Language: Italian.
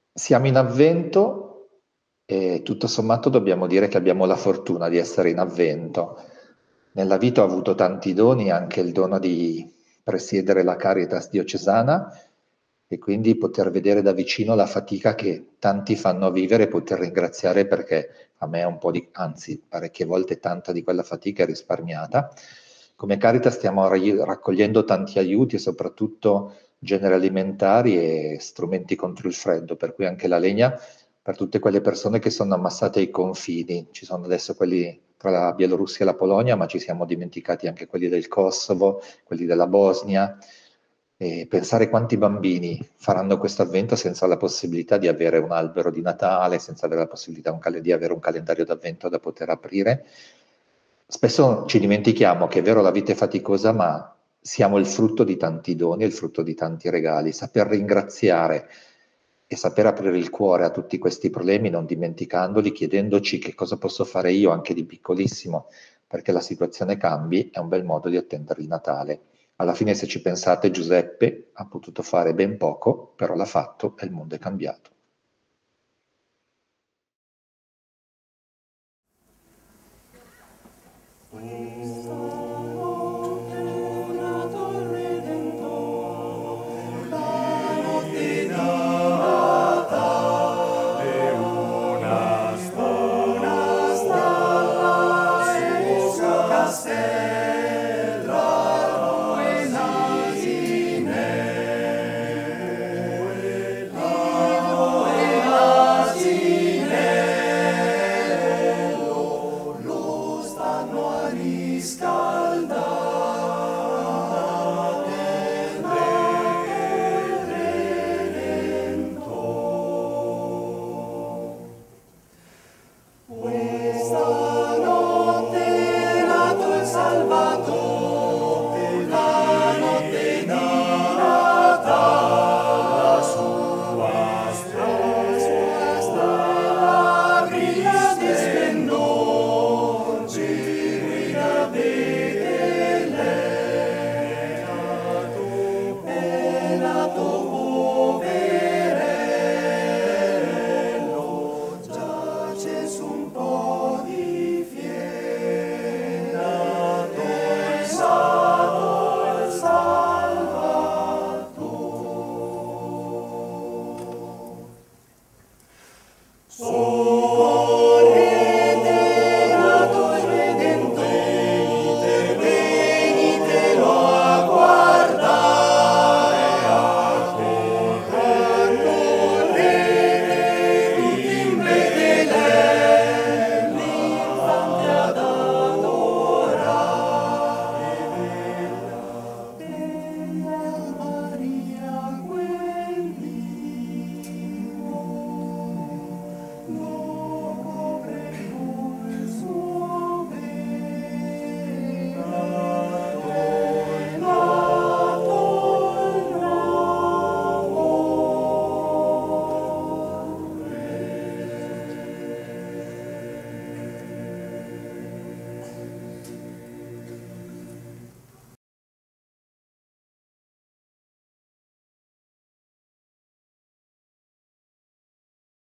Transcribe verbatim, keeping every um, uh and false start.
Siamo in avvento e tutto sommato dobbiamo dire che abbiamo la fortuna di essere in avvento. Nella vita ho avuto tanti doni, anche il dono di presiedere la Caritas diocesana e quindi poter vedere da vicino la fatica che tanti fanno vivere e poter ringraziare perché a me un po' di, anzi parecchie volte tanta di quella fatica è risparmiata. Come Caritas stiamo raccogliendo tanti aiuti e soprattutto generi alimentari e strumenti contro il freddo, per cui anche la legna per tutte quelle persone che sono ammassate ai confini. Ci sono adesso quelli tra la Bielorussia e la Polonia, ma ci siamo dimenticati anche quelli del Kosovo, quelli della Bosnia. E pensare quanti bambini faranno questo avvento senza la possibilità di avere un albero di Natale, senza avere la possibilità un di avere un calendario d'avvento da poter aprire. Spesso ci dimentichiamo che è vero la vita è faticosa, ma siamo il frutto di tanti doni, il frutto di tanti regali. Saper ringraziare e saper aprire il cuore a tutti questi problemi, non dimenticandoli, chiedendoci che cosa posso fare io anche di piccolissimo perché la situazione cambi, è un bel modo di attendere il Natale. Alla fine, se ci pensate, Giuseppe ha potuto fare ben poco, però l'ha fatto e il mondo è cambiato.